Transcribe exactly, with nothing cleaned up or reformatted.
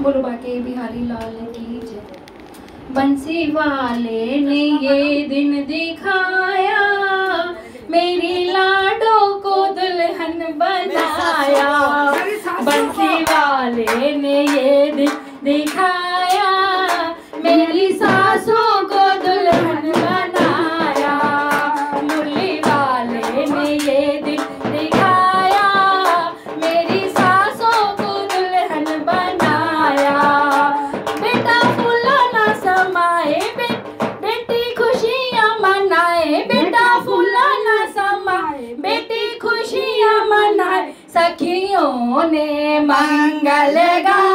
बोलो बाके बिहारी लाल की जय। बंसी वाले ने ये दिन दिखाया, मेरी लाडो को दुल्हन बनाया। बंसी वाले ने ये दिन दिखाया, मेरी सासों को दुल्हन बनाया। मुरली वाले ने ये दिन दिखाया, मेरी सासों को दुल्हन बनाया। बेटा फूला ना समाए, बे, बेटी खुशियाँ मनाए। बेटा फूला ना समाए, बेटी खुशियाँ मनाए। सखियों ने मंगल गा